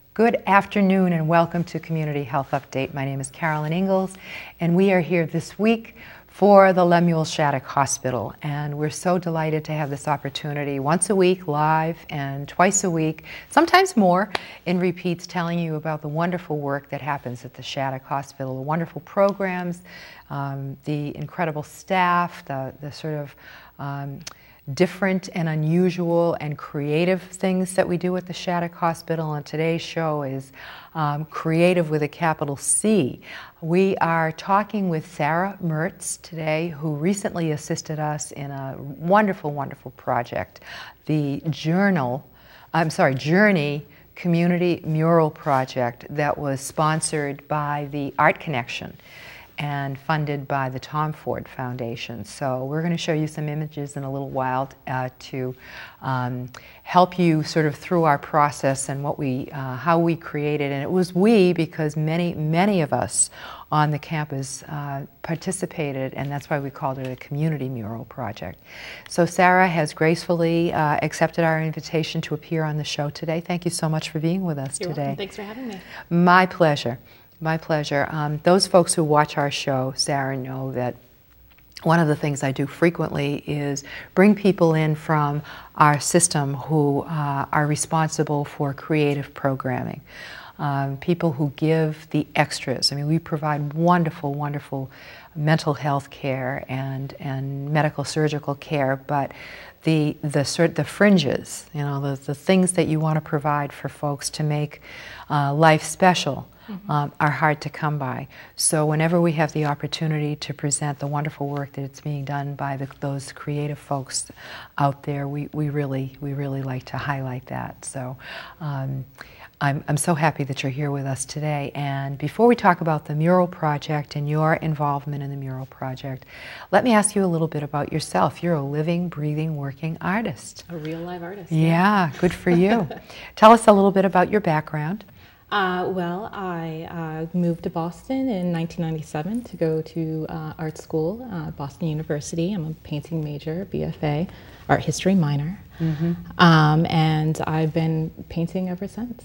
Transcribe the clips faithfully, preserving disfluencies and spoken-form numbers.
Good afternoon and welcome to Community Health Update. My name is Carolyn Ingalls and we are here this week for the Lemuel Shattuck Hospital, and we're so delighted to have this opportunity once a week live and twice a week, sometimes more, in repeats, telling you about the wonderful work that happens at the Shattuck Hospital, the wonderful programs, um, the incredible staff, the, the sort of um, different and unusual and creative things that we do at the Shattuck Hospital. And today's show is um, creative with a capital C. We are talking with Sarah Mertz today, who recently assisted us in a wonderful, wonderful project, the Journal, I'm sorry, Journey Community Mural Project that was sponsored by the Art Connection and funded by the Tom Ford Foundation. So we're going to show you some images in a little while uh, to um, help you sort of through our process and what we, uh, how we created. And it was we because many, many of us on the campus uh, participated, and that's why we called it a community mural project. So Sarah has gracefully uh, accepted our invitation to appear on the show today. Thank you so much for being with us You're today. Welcome. Thanks for having me. My pleasure. My pleasure. Um, those folks who watch our show, Sarah, know that one of the things I do frequently is bring people in from our system who uh, are responsible for creative programming. Um, people who give the extras. I mean, we provide wonderful, wonderful mental health care and, and medical surgical care, but the, the, sort, the fringes, you know, the, the things that you want to provide for folks to make uh, life special, Mm-hmm. Um, are hard to come by. So whenever we have the opportunity to present the wonderful work that it's being done by the, those creative folks out there, we, we really we really like to highlight that. So um, I'm, I'm so happy that you're here with us today. And before we talk about the Mural Project and your involvement in the Mural Project, let me ask you a little bit about yourself. You're a living, breathing, working artist. A real live artist. Yeah, yeah. Good for you. Tell us a little bit about your background. Uh, well, I uh, moved to Boston in nineteen ninety-seven to go to uh, art school at uh, Boston University. I'm a painting major, B F A, art history minor, mm-hmm. um, and I've been painting ever since.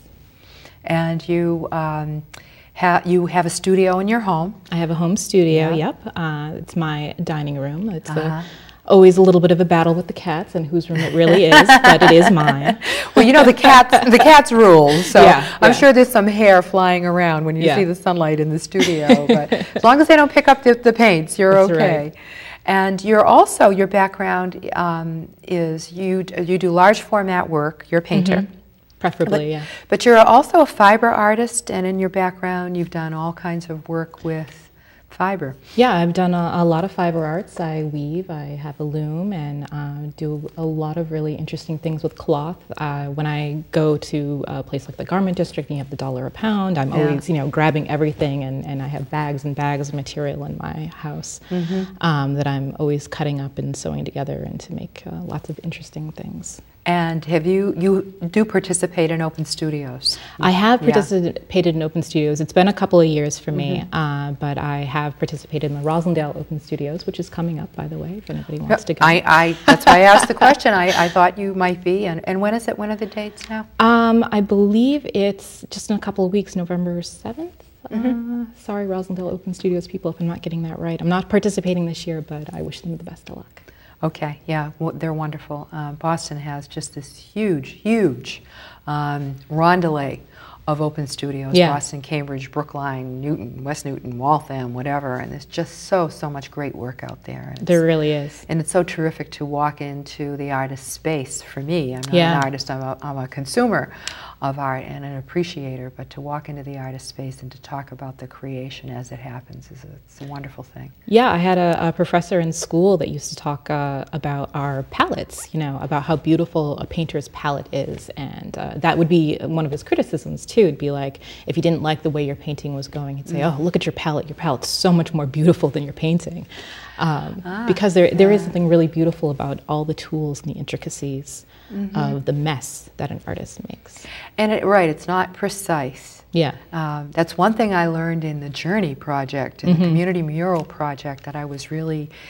And you, um, ha you have a studio in your home? I have a home studio, yeah. Yep. Uh, it's my dining room. It's uh-huh. a, always a little bit of a battle with the cats and whose room it really is, but it is mine. Well, you know, the cats, the cats rule, so yeah, I'm yeah. sure there's some hair flying around when you yeah. see the sunlight in the studio, but as long as they don't pick up the, the paints, you're That's okay. Right. And you're also, your background um, is you, you do large format work, you're a painter. Mm-hmm. Preferably, but, yeah. But you're also a fiber artist, and in your background you've done all kinds of work with fiber. Yeah, I've done a, a lot of fiber arts. I weave, I have a loom, and uh, do a lot of really interesting things with cloth. Uh, when I go to a place like the Garment District and you have the dollar a pound, I'm yeah. always, you know, grabbing everything, and, and I have bags and bags of material in my house mm-hmm. um, that I'm always cutting up and sewing together and to make uh, lots of interesting things. And have you, you do participate in open studios? I have yeah. participated in open studios. It's been a couple of years for me, mm-hmm. uh, but I have participated in the Rosendale Open Studios, which is coming up, by the way, if anybody wants to go. I, I, that's why I asked the question. I, I thought you might be. And, and when is it? When are the dates now? Um, I believe it's just in a couple of weeks, November seventh. Mm-hmm. uh, sorry, Rosendale Open Studios people, if I'm not getting that right. I'm not participating this year, but I wish them the best of luck. Okay, yeah, well, they're wonderful. Um, Boston has just this huge, huge um, rondelay of open studios. Yeah. Boston, Cambridge, Brookline, Newton, West Newton, Waltham, whatever, and there's just so, so much great work out there. And there really is. And it's so terrific to walk into the artist space for me. I'm not yeah. an artist, I'm a, I'm a consumer of art and an appreciator, but to walk into the artist space and to talk about the creation as it happens is a, it's a wonderful thing. Yeah, I had a, a professor in school that used to talk uh, about our palettes, you know, about how beautiful a painter's palette is, and uh, that would be one of his criticisms too. It'd be like, if you didn't like the way your painting was going, he'd say, mm. oh, look at your palette, your palette's so much more beautiful than your painting. Um, ah, because there, there yeah. is something really beautiful about all the tools and the intricacies mm-hmm. of the mess that an artist makes. And it, right, it's not precise. Yeah. Um, that's one thing I learned in the Journey project, in mm-hmm. the Community Mural project, that I was really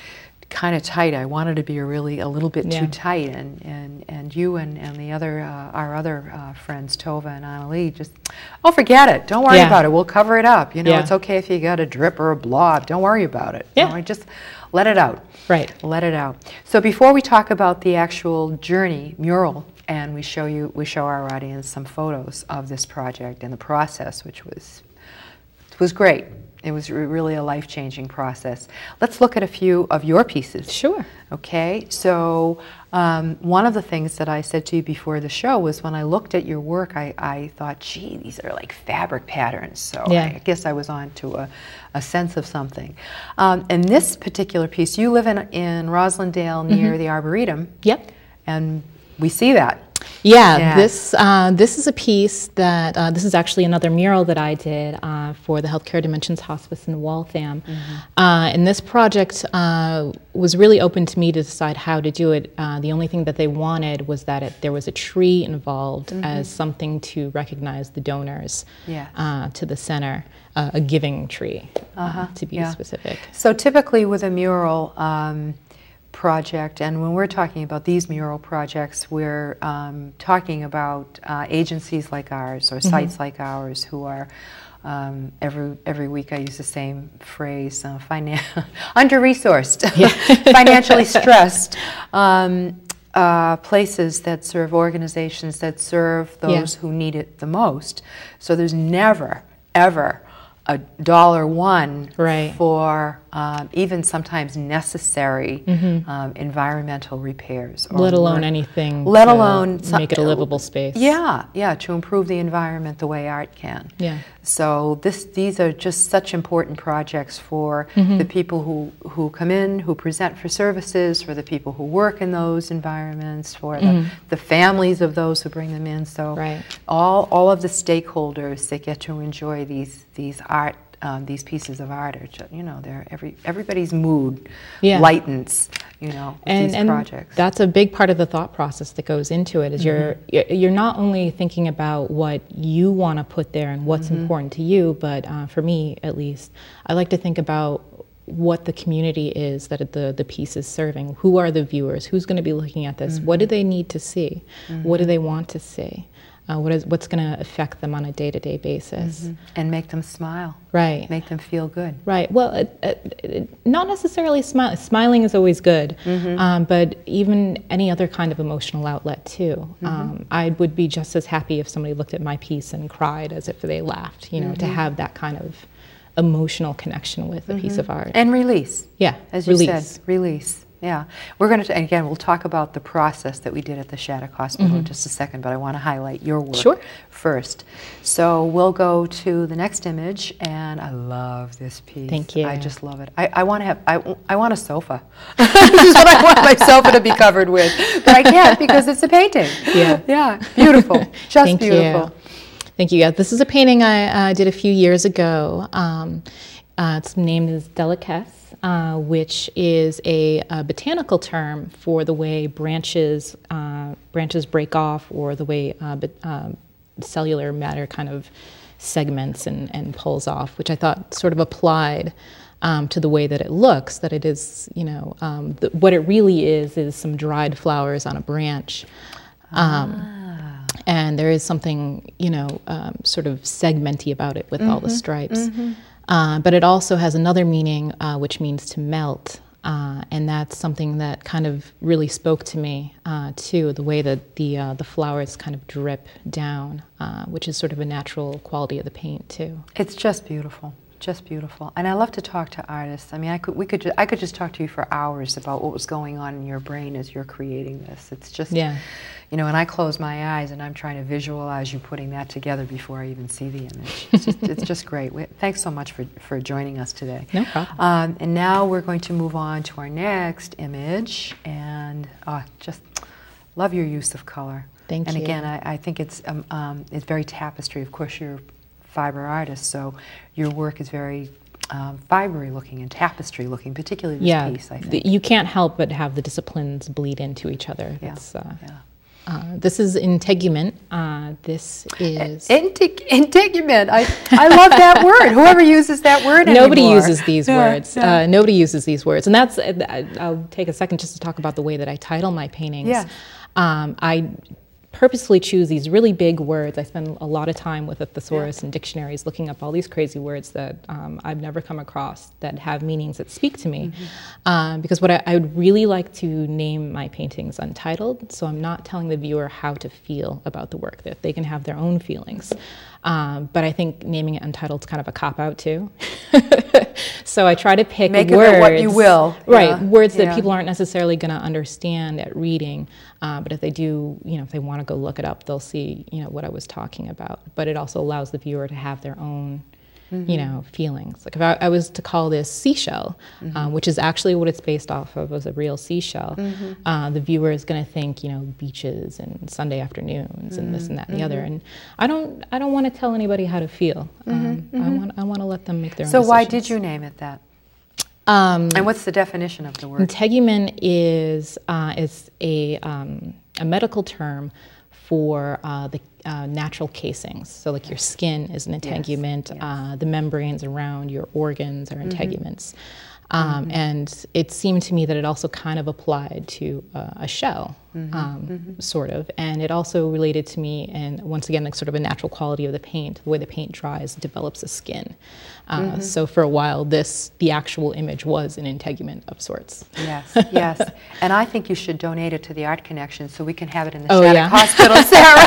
kind of tight. I wanted to be a really a little bit Yeah. too tight, and and and you and and the other uh, our other uh, friends Tova and Annalie just, oh, forget it, don't worry Yeah. about it, we'll cover it up, you know. Yeah. It's okay if you got a drip or a blob, don't worry about it. Yeah. You know, just let it out. Right. Let it out. So before we talk about the actual journey mural, and we show you we show our audience some photos of this project and the process, which was it was great. It was re- really a life-changing process. Let's look at a few of your pieces. Sure. Okay, so um, one of the things that I said to you before the show was when I looked at your work, I, I thought, gee, these are like fabric patterns. So Yeah. I guess I was on to a, a sense of something. Um, and this particular piece, you live in, in Roslindale near Mm-hmm. the Arboretum. Yep. And we see that. Yeah, Yeah. this uh, this is a piece that uh, this is actually another mural that I did uh, for the Healthcare Dimensions Hospice in Waltham. Mm-hmm. Uh, and this project uh, was really open to me to decide how to do it. Uh, the only thing that they wanted was that it, there was a tree involved Mm-hmm. as something to recognize the donors Yes. uh, to the center, uh, a giving tree, Uh-huh, uh, to be yeah. specific. So typically with a mural um, project, and when we're talking about these mural projects, we're um, talking about uh, agencies like ours or sites like ours who are um, every every week I use the same phrase, uh, finan- under-resourced, financially stressed, um, uh, places that serve organizations that serve those Yeah. who need it the most. So there's never, ever a dollar one Right. for um, even sometimes necessary um, environmental repairs. Or Let alone work- anything Let to alone some- make it a livable space. Yeah, yeah, to improve the environment the way art can. Yeah. So this, these are just such important projects for Mm-hmm. the people who, who come in, who present for services, for the people who work in those environments, for the, the families of those who bring them in. So Right. all, all of the stakeholders that get to enjoy these, these art, um, these pieces of art are, ju- you know, they're every, everybody's mood Yeah. lightens, you know, with and, these and projects. that's a big part of the thought process that goes into it is you're you're not only thinking about what you want to put there and what's important to you, but uh, for me at least, I like to think about what the community is that the, the piece is serving. Who are the viewers? Who's going to be looking at this? What do they need to see? What do they want to see? Uh, what is what's going to affect them on a day-to-day basis? And make them smile, Right. make them feel good. Right. Well, it, it, it, not necessarily smile. Smiling is always good, um, but even any other kind of emotional outlet too. Um, I would be just as happy if somebody looked at my piece and cried as if they laughed. You know, to have that kind of emotional connection with a piece of art. And release. Yeah. As you release. said, release. Yeah. We're going to, again, we'll talk about the process that we did at the Shattuck Hospital in just a second, but I want to highlight your work Sure. first. So we'll go to the next image, and I love this piece. Thank you. I just love it. I, I want to have, I, I want a sofa. This is what I want my sofa to be covered with, but I can't because it's a painting. Yeah. Yeah. Beautiful. Just Thank beautiful. you. Thank you. Yeah, this is a painting I uh, did a few years ago. Um, uh, its name is Delicesse. Uh, which is a, a botanical term for the way branches uh, branches break off, or the way uh, but, um, cellular matter kind of segments and, and pulls off, which I thought sort of applied um, to the way that it looks, that it is, you know, um, the, what it really is is some dried flowers on a branch. Um, Ah. And there is something, you know, um, sort of segmenty about it with all the stripes. Uh, but it also has another meaning, uh, which means to melt. Uh, and that's something that kind of really spoke to me, uh, too, the way that the, uh, the flowers kind of drip down, uh, which is sort of a natural quality of the paint, too. It's just beautiful, just beautiful. And I love to talk to artists. I mean, I could, we could, ju- I could just talk to you for hours about what was going on in your brain as you're creating this. It's just, Yeah. you know, and I close my eyes and I'm trying to visualize you putting that together before I even see the image. It's just, it's just great. We, thanks so much for, for joining us today. No problem. Um, and now we're going to move on to our next image, and uh, just love your use of color. Thank and you. again, I, I think it's um, um, it's very tapestry. Of course, you're a fiber artist, so your work is very um, fibery looking and tapestry looking, particularly this Yeah, piece, I think. the, you can't help but have the disciplines bleed into each other. Yeah, It's, uh, yeah. Uh, this is integument. Uh, this is Integ integument. I I love that word. Whoever uses that word nobody anymore. uses these Yeah, words. yeah. Uh, nobody uses these words, and that's. Uh, I'll take a second just to talk about the way that I title my paintings. Yeah. Um, I purposefully choose these really big words. I spend a lot of time with a thesaurus Yeah. and dictionaries looking up all these crazy words that um, I've never come across that have meanings that speak to me. Mm-hmm. um, because what I, I would really like to name my paintings untitled, so I'm not telling the viewer how to feel about the work, that they can have their own feelings. Um, but I think naming it untitled is kind of a cop-out too. So I try to pick Make words, of it what you will. right? Yeah. Words that Yeah. people aren't necessarily going to understand at reading, uh, but if they do, you know, if they want to go look it up, they'll see, you know, what I was talking about. But it also allows the viewer to have their own, mm-hmm. you know, feelings. Like if I, I was to call this seashell, mm-hmm. um, which is actually what it's based off of, was a real seashell, mm-hmm. uh, the viewer is going to think, you know, beaches and Sunday afternoons mm-hmm. and this and that and the mm-hmm. other. And I don't, I don't want to tell anybody how to feel. Mm-hmm. Um, mm-hmm. I want, I want to let them make their so own decisions. So why did you name it that? Um, and what's the definition of the word? Integument is uh, is a um, a medical term for uh, the uh, natural casings. So like your skin is an integument, yes, yes. Uh, the membranes around your organs are integuments. Mm-hmm. Um, mm-hmm. And it seemed to me that it also kind of applied to uh, a shell, mm-hmm. Um, mm-hmm. sort of. And it also related to me, and once again, like sort of a natural quality of the paint, the way the paint dries, develops a skin. Uh, mm-hmm. So for a while, this, the actual image was an integument of sorts. Yes, yes. And I think you should donate it to the Art Connection so we can have it in the oh, Shattuck yeah? Hospital,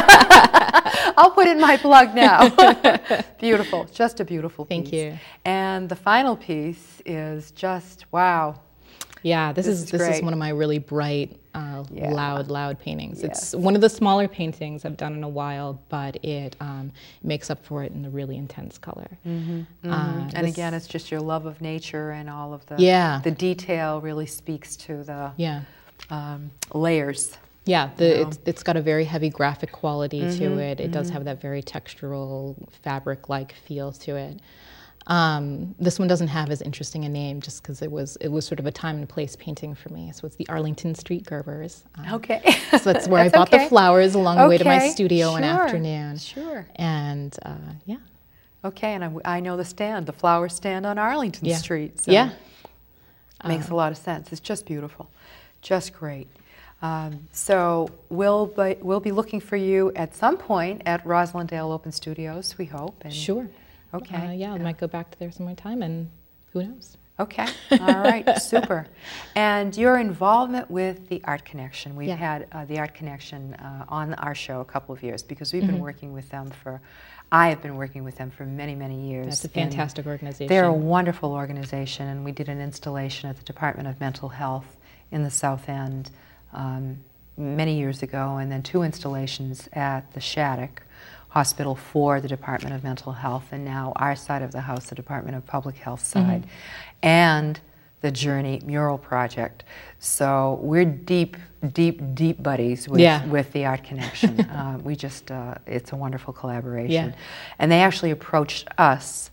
Sarah. I'll put in my plug now. Beautiful, just a beautiful piece. Thank you. And the final piece is just, wow. Yeah, this, this is, is this great. is one of my really bright, uh, yeah. loud, loud paintings. Yes. It's one of the smaller paintings I've done in a while, but it um, makes up for it in the really intense color. Mm-hmm. Mm-hmm. Uh, and this, again, it's just your love of nature and all of the yeah. the detail really speaks to the yeah. um, layers. Yeah, the, you know? it's, it's got a very heavy graphic quality mm-hmm. to it. It mm-hmm. does have that very textural, fabric-like feel to it. Um, this one doesn't have as interesting a name just because it was it was sort of a time and place painting for me. So it's the Arlington Street Gerbers. Um, okay. So that's where that's I bought okay. the flowers along the okay. way to my studio sure. one afternoon. Sure. And uh, yeah. Okay, and I, I know the stand, the flower stand on Arlington yeah. Street. So yeah. Makes uh, a lot of sense. It's just beautiful. Just great. Um, so we'll be, we'll be looking for you at some point at Roslindale Open Studios, we hope. And sure. Okay. Uh, yeah, I might go back to there some more time, and who knows? Okay. All right. Super. And your involvement with the Art Connection. We've yeah. had uh, the Art Connection uh, on our show a couple of years because we've mm-hmm. been working with them for, I have been working with them for many, many years. That's a fantastic organization. They're a wonderful organization, and we did an installation at the Department of Mental Health in the South End um, many years ago, and then two installations at the Shattuck Hospital for the Department of Mental Health, and now our side of the house, the Department of Public Health side, mm-hmm. and the Journey Mural Project. So we're deep, deep, deep buddies with, yeah. with the Art Connection. uh, we just, uh, it's a wonderful collaboration. Yeah. And they actually approached us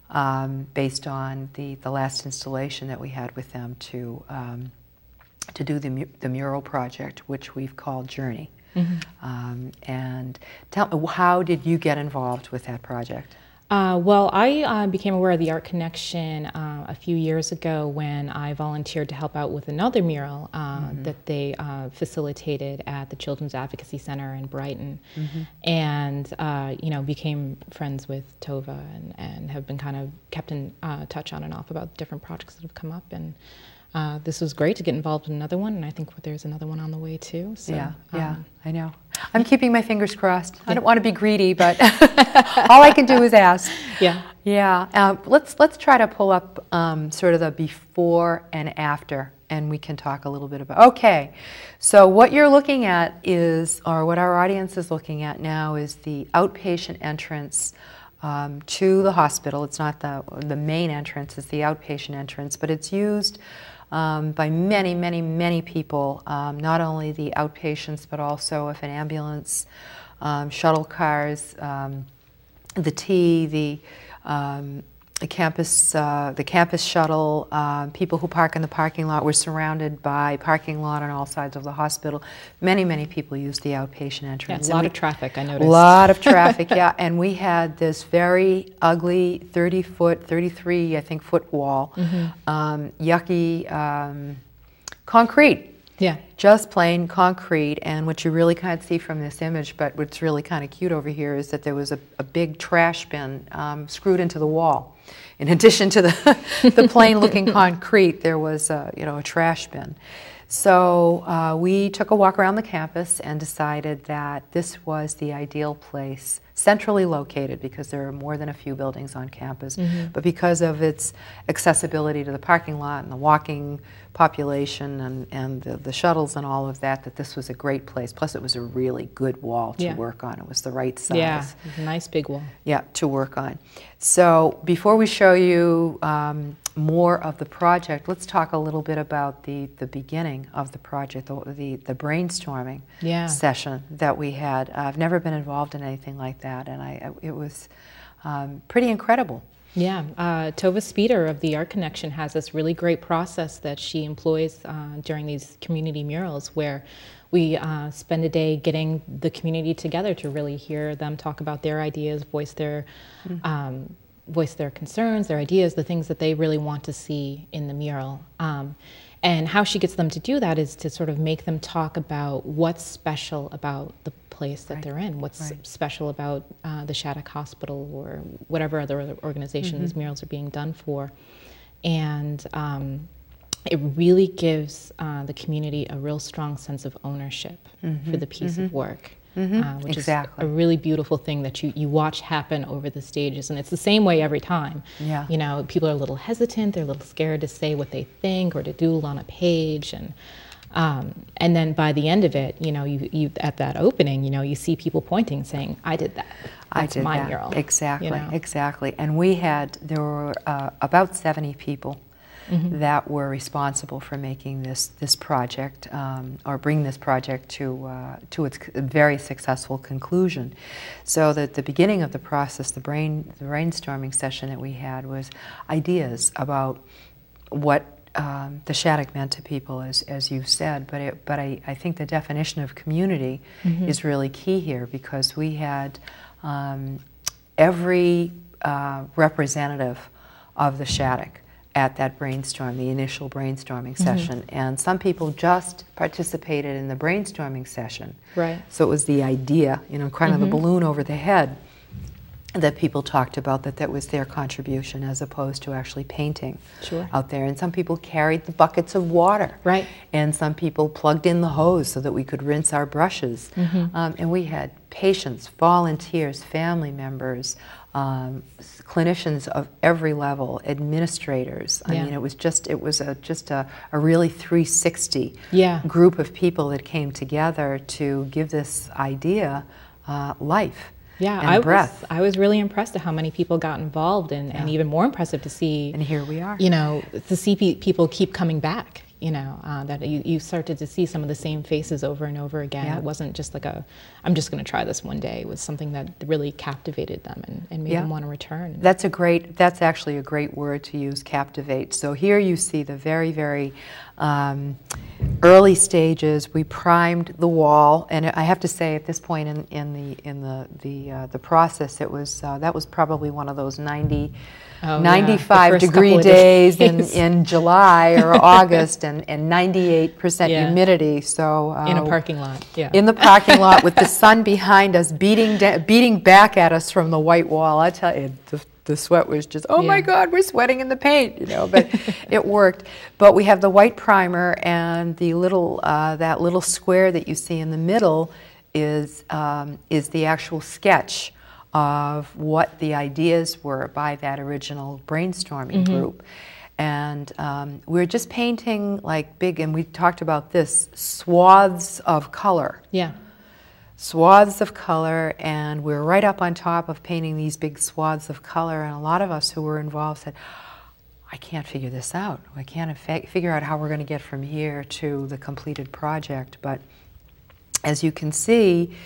um, based on the, the last installation that we had with them to, um, to do the, mu the Mural Project, which we've called Journey. Mm-hmm. um, and tell me, how did you get involved with that project? Uh, well, I uh, became aware of the Art Connection uh, a few years ago when I volunteered to help out with another mural uh, mm-hmm. that they uh, facilitated at the Children's Advocacy Center in Brighton, mm-hmm. and uh, you know, became friends with Tova and, and have been kind of kept in uh, touch on and off about different projects that have come up. And Uh, this was great to get involved in another one, and I think there's another one on the way too. So, yeah, um, yeah, I know. I'm keeping my fingers crossed. Yeah. I don't want to be greedy, but all I can do is ask. Yeah, yeah. Uh, let's let's try to pull up um, sort of the before and after, and we can talk a little bit about. Okay, so what you're looking at is, or what our audience is looking at now, is the outpatient entrance um, to the hospital. It's not the the main entrance; it's the outpatient entrance, but it's used Um, by many, many, many people, um, not only the outpatients, but also if an ambulance, um, shuttle cars, um, the T, the um, the campus, uh, the campus shuttle, uh, people who park in the parking lot. We're surrounded by parking lot on all sides of the hospital. Many, many people use the outpatient entrance. Yeah, a lot of traffic, I noticed. A lot of traffic, yeah. And we had this very ugly thirty foot, thirty-three, I think, foot wall, mm-hmm. um, yucky um, concrete. Yeah. Just plain concrete, and what you really can't see from this image, but what's really kind of cute over here is that there was a, a big trash bin um, screwed into the wall. In addition to the, the plain-looking concrete, there was a, you know, a trash bin. So uh, we took a walk around the campus and decided that this was the ideal place, centrally located, because there are more than a few buildings on campus, mm-hmm. but because of its accessibility to the parking lot and the walking population and, and the, the shuttles and all of that, that this was a great place. Plus it was a really good wall to yeah. work on. It was the right size. Yeah, it was a nice big wall. Yeah, to work on. So before we show you um, more of the project, let's talk a little bit about the, the beginning of the project, the, the, the brainstorming yeah. session that we had. Uh, I've never been involved in anything like that, and I, it was um, pretty incredible. Yeah, uh, Tova Speeder of the Art Connection has this really great process that she employs uh, during these community murals, where we uh, spend a day getting the community together to really hear them talk about their ideas, voice their, mm-hmm. um, voice their concerns, their ideas, the things that they really want to see in the mural. Um, and how she gets them to do that is to sort of make them talk about what's special about the place that right. they're in, what's right. special about uh, the Shattuck Hospital or whatever other organization mm-hmm. these murals are being done for. And um, it really gives uh, the community a real strong sense of ownership mm-hmm. for the piece mm-hmm. of work. Mm-hmm. uh, which exactly. is a really beautiful thing that you, you watch happen over the stages, and it's the same way every time. Yeah. You know, people are a little hesitant, they're a little scared to say what they think or to doodle on a page, and um, and then by the end of it, you know, you, you at that opening, you know, you see people pointing, saying, "I did that. That's I did my that. mural." Exactly, you know? exactly. And we had there were uh, about seventy people. Mm-hmm. that were responsible for making this this project um, or bring this project to uh, to its very successful conclusion. So that the beginning of the process, the brain the brainstorming session that we had was ideas about what um, the Shattuck meant to people, as as you said. But it, but I, I think the definition of community mm-hmm. is really key here, because we had um, every uh, representative of the Shattuck at that brainstorm, the initial brainstorming session. Mm-hmm. And some people just participated in the brainstorming session. Right. So it was the idea, you know, kind mm-hmm. of the balloon over the head that people talked about, that that was their contribution as opposed to actually painting sure. out there. And some people carried the buckets of water. Right. And some people plugged in the hose so that we could rinse our brushes. Mm-hmm. um, and we had patients, volunteers, family members, Um, clinicians of every level, administrators. I yeah. mean, it was just it was a just a, a really three sixty yeah. group of people that came together to give this idea uh, life yeah, and I breath. Was, I was really impressed at how many people got involved, and, yeah. and even more impressive to see. And here we are. You know, to see pe people keep coming back. You know, uh, that you, you started to see some of the same faces over and over again. Yeah. It wasn't just like a, I'm just going to try this one day. It was something that really captivated them and, and made yeah. them want to return. That's a great, that's actually a great word to use, captivate. So here you see the very, very um, early stages. We primed the wall, and I have to say at this point in, in the in the the uh, the process, it was uh, that was probably one of those ninety. Oh, ninety-five yeah. degree days, days. In, in July or August, and, and ninety-eight percent yeah. humidity. So uh, in a parking lot, yeah. In the parking lot with the sun behind us, beating beating back at us from the white wall. I tell you, the, the sweat was just, oh yeah. my God, we're sweating in the paint, you know. But it worked. But we have the white primer, and the little uh, that little square that you see in the middle is um, is the actual sketch of what the ideas were by that original brainstorming mm-hmm. group. And um, we're just painting like big, and we talked about this, swaths of color. Yeah. Swaths of color, and we're right up on top of painting these big swaths of color, and a lot of us who were involved said, I can't figure this out. I can't figure out how we're going to get from here to the completed project. But as you can see,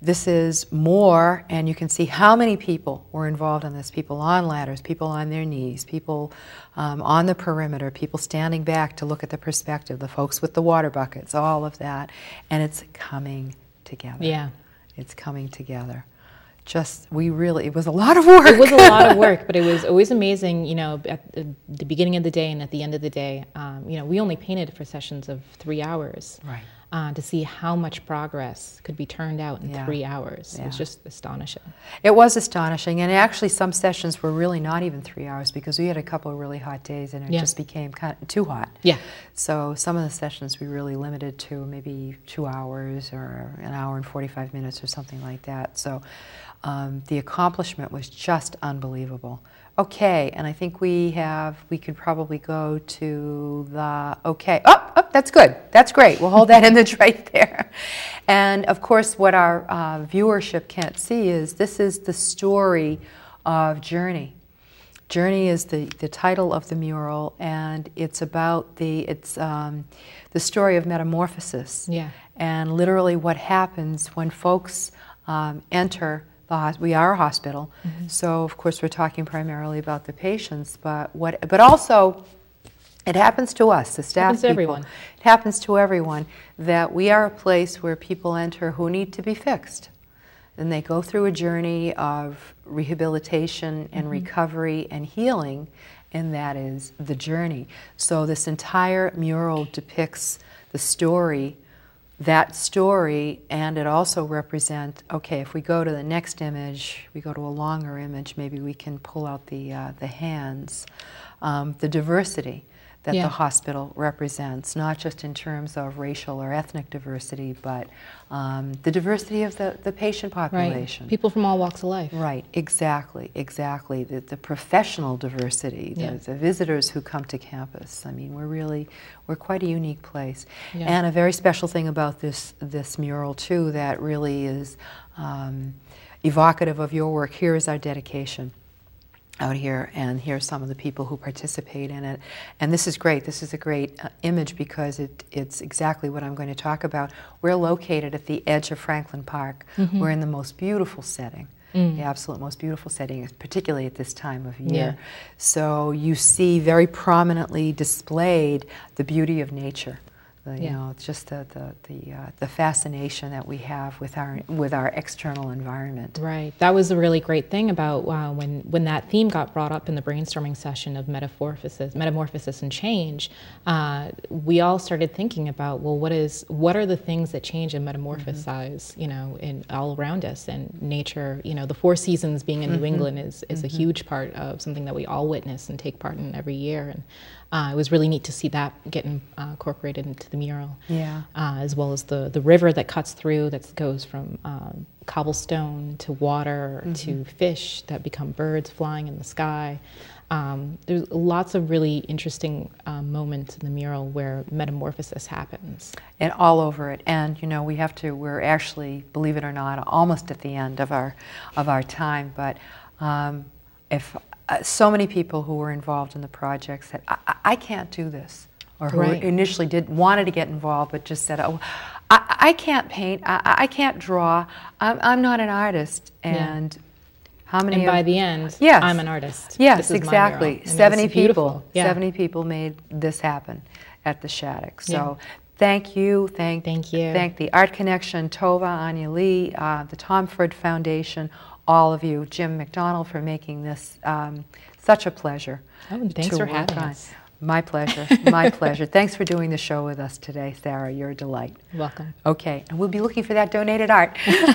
this is more, and you can see how many people were involved in this. People on ladders, people on their knees, people um, on the perimeter, people standing back to look at the perspective, the folks with the water buckets, all of that. And it's coming together. Yeah. It's coming together. Just, we really, it was a lot of work. It was a lot of work, but it was always amazing, you know, at the, the beginning of the day and at the end of the day. Um, you know, we only painted for sessions of three hours. Right. Uh, to see how much progress could be turned out in Yeah. three hours. Yeah. It was just astonishing. It was astonishing, and actually some sessions were really not even three hours because we had a couple of really hot days and it Yeah. just became kind of too hot. Yeah. So some of the sessions we really limited to maybe two hours or an hour and forty-five minutes or something like that. So um, the accomplishment was just unbelievable. Okay, and I think we have, we could probably go to the, okay, oh, oh, that's good, that's great, we'll hold that image right there. And of course what our uh, viewership can't see is this is the story of Journey. Journey is the, the title of the mural, and it's about the, it's um, the story of metamorphosis. Yeah. And literally what happens when folks um, enter we are a hospital, mm-hmm. so of course we're talking primarily about the patients, but what, but also it happens to us, the staff happens to people. everyone. It happens to everyone that we are a place where people enter who need to be fixed. And they go through a journey of rehabilitation and mm-hmm. recovery and healing, and that is the journey. So this entire mural depicts the story that story, and it also represents, okay, if we go to the next image, we go to a longer image, maybe we can pull out the, uh, the hands, um, the diversity that yeah. the hospital represents, not just in terms of racial or ethnic diversity, but um, the diversity of the, the patient population. Right. People from all walks of life. Right, exactly, exactly. The, the professional diversity, the, yeah. the visitors who come to campus. I mean, we're really, we're quite a unique place. Yeah. And a very special thing about this, this mural, too, that really is um, evocative of your work, here is our dedication out here, and here's some of the people who participate in it. And this is great. This is a great uh, image because it, it's exactly what I'm going to talk about. We're located at the edge of Franklin Park. Mm-hmm. We're in the most beautiful setting, mm. the absolute most beautiful setting, particularly at this time of year. Yeah. So you see very prominently displayed the beauty of nature. The, you yeah. know, it's just the the the, uh, the fascination that we have with our with our external environment. Right. That was a really great thing about uh, when when that theme got brought up in the brainstorming session of metamorphosis, metamorphosis and change. Uh, we all started thinking about, well, what is what are the things that change and metamorphosize, mm-hmm. you know, in all around us, and nature. You know, the four seasons being in mm-hmm. New England is is mm-hmm. a huge part of something that we all witness and take part in every year. And Uh, it was really neat to see that getting uh, incorporated into the mural, yeah. uh, as well as the, the river that cuts through, that goes from um, cobblestone to water mm-hmm. to fish that become birds flying in the sky. Um, there's lots of really interesting uh, moments in the mural where metamorphosis happens. And all over it. And you know, we have to, we're actually, believe it or not, almost at the end of our, of our time, but um, if Uh, so many people who were involved in the project said, I, I can't do this, or who right. initially did wanted to get involved but just said, oh, I, I can't paint, I, I can't draw, I'm, I'm not an artist. And yeah. how many And of, by the end, yes. I'm an artist. Yes, this is exactly. my mural. seventy people, yeah. seventy people made this happen at the Shattuck. So. Yeah. Thank you, thank, thank you. Thank the Art Connection, Tova, Anya Lee, uh, the Tom Ford Foundation, all of you, Jim McDonald, for making this um, such a pleasure. Oh, and thanks to for work having on. us. My pleasure, my pleasure. Thanks for doing the show with us today, Sarah. You're a delight. Welcome. Okay, and we'll be looking for that donated art.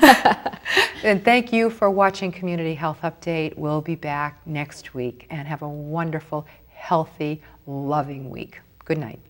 And thank you for watching Community Health Update. We'll be back next week, and have a wonderful, healthy, loving week. Good night.